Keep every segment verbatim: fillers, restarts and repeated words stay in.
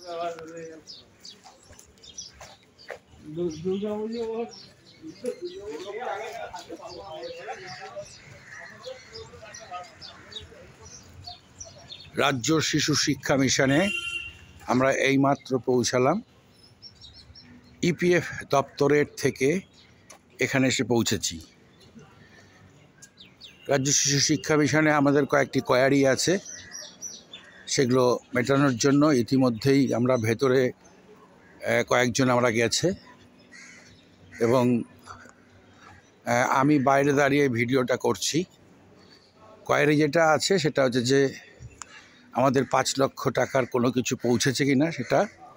রাজ্য শিশু শিক্ষা মিশনে আমরা এইমাত্র পৌঁছালাম। ইপিএফ দপ্তরের থেকে এখানে এসে পৌঁছেছি। রাজ্য শিশু শিক্ষা মিশনে আমাদের কয়েকটি কোয়ারি আছে, সেগুলো মেটানোর জন্য ইতিমধ্যেই আমরা ভেতরে কয়েকজন আমরা গেছে এবং আমি বাইরে দাঁড়িয়ে ভিডিওটা করছি। কোয়ারি যেটা আছে সেটা হচ্ছে যে আমাদের পাঁচ লক্ষ টাকার কোনো কিছু পৌঁছেছে কি না সেটা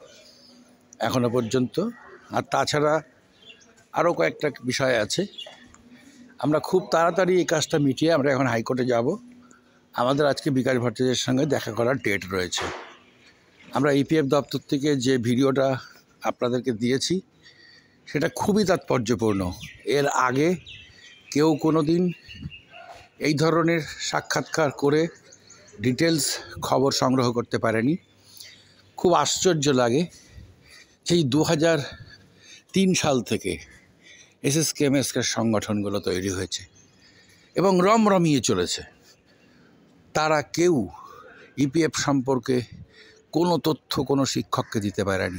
এখনো পর্যন্ত, আর তাছাড়া আরও কয়েকটা বিষয় আছে। আমরা খুব তাড়াতাড়ি এই কাজটা মিটিয়ে আমরা এখন হাইকোর্টে যাব। আমাদের আজকে বিকাশ ভট্টাচার্যের সঙ্গে দেখা করার ডেট রয়েছে। আমরা ইপিএফ দপ্তর থেকে যে ভিডিওটা আপনাদেরকে দিয়েছি সেটা খুবই তাৎপর্যপূর্ণ। এর আগে কেউ কোনো দিন এই ধরনের সাক্ষাৎকার করে ডিটেলস খবর সংগ্রহ করতে পারেনি। খুব আশ্চর্য লাগে সেই দু হাজার তিন সাল থেকে এসএসকেএমএসকের সংগঠনগুলো তৈরি হয়েছে এবং রমরমিয়ে চলেছে। তারা কেউ ইপিএফ সম্পর্কে কোনো তথ্য কোনো শিক্ষককে দিতে পারেনি।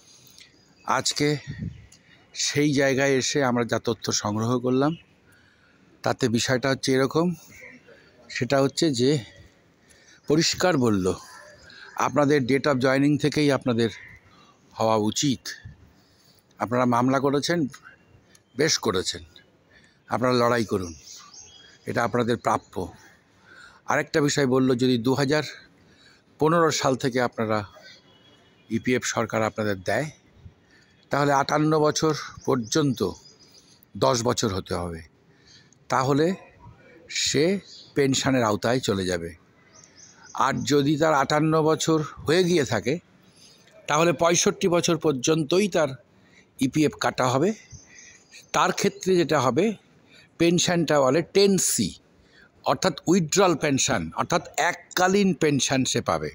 আজকে সেই জায়গায় এসে আমরা যা তথ্য সংগ্রহ করলাম তাতে বিষয়টা হচ্ছে এরকম, সেটা হচ্ছে যে পরিষ্কার বলল আপনাদের ডেট অফ জয়নিং থেকেই আপনাদের হওয়া উচিত। আপনারা মামলা করেছেন, বেশ করেছেন, আপনারা লড়াই করুন, এটা আপনাদের প্রাপ্য। আরেকটা বিষয় বলল, যদি দু হাজার পনেরো সাল থেকে আপনারা ইপিএফ সরকার আপনাদের দেয় তাহলে আটান্ন বছর পর্যন্ত দশ বছর হতে হবে, তাহলে সে পেনশনের আওতায় চলে যাবে। আর যদি তার আটান্ন বছর হয়ে গিয়ে থাকে তাহলে পঁয়ষট্টি বছর পর্যন্তই তার ইপিএফ কাটা হবে। তার ক্ষেত্রে যেটা হবে, পেনশনটা বলে টেন সি, অর্থাৎ উইথড্রল পেনশন, অর্থাৎ এককালীন পেনশন সে পাবে,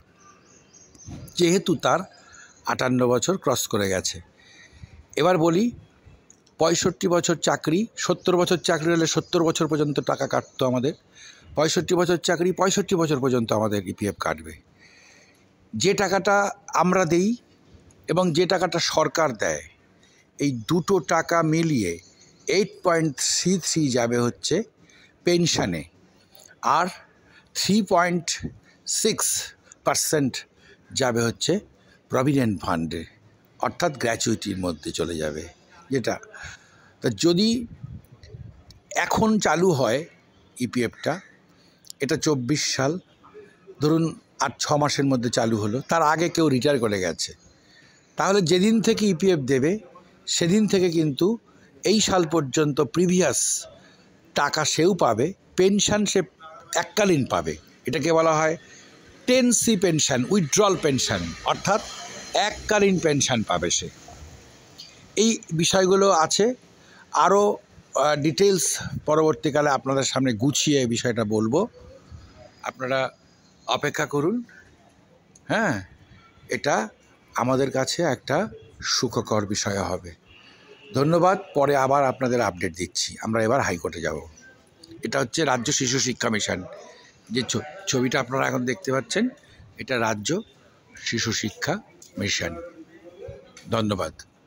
যেহেতু তার আটান্ন বছর ক্রস করে গেছে। এবার বলি, পঁয়ষট্টি বছর চাকরি, সত্তর বছর চাকরি হলে সত্তর বছর পর্যন্ত টাকা কাটতো আমাদের, পঁয়ষট্টি বছর চাকরি পঁয়ষট্টি বছর পর্যন্ত আমাদের ইপিএফ কাটবে। যে টাকাটা আমরা দেই এবং যে টাকাটা সরকার দেয়, এই দুটো টাকা মিলিয়ে এইট পয়েন্ট থ্রি থ্রি যাবে হচ্ছে পেনশনে, আর থ্রি পয়েন্ট সিক্স পারসেন্ট যাবে হচ্ছে প্রভিডেন্ট ফান্ডে, অর্থাৎ গ্র্যাচুইটির মধ্যে চলে যাবে। যেটা তা যদি এখন চালু হয় ইপিএফটা, এটা চব্বিশ সাল, ধরুন আর ছ মাসের মধ্যে চালু হলো, তার আগে কেউ রিটায়ার করে গেছে, তাহলে যেদিন থেকে ইপিএফ দেবে সেদিন থেকে কিন্তু এই সাল পর্যন্ত প্রিভিয়াস টাকা সেও পাবে, পেনশন সে এককালীন পাবে। এটাকে বলা হয় ten C pension, withdrawal pension, অর্থাৎ এককালীন পেনশন পাবে সে। এই বিষয়গুলো আছে, আরও ডিটেলস পরবর্তীকালে আপনাদের সামনে গুছিয়ে এই বিষয়টা বলবো, আপনারা অপেক্ষা করুন। হ্যাঁ, এটা আমাদের কাছে একটা সুখকর বিষয় হবে। ধন্যবাদ, পরে আবার আপনাদের আপডেট দিচ্ছি। আমরা এবার হাইকোর্টে যাব। এটা হচ্ছে রাজ্য শিশু শিক্ষা মিশন, যে ছবিটা আপনারা এখন দেখতে পাচ্ছেন, এটা রাজ্য শিশু শিক্ষা মিশন। ধন্যবাদ।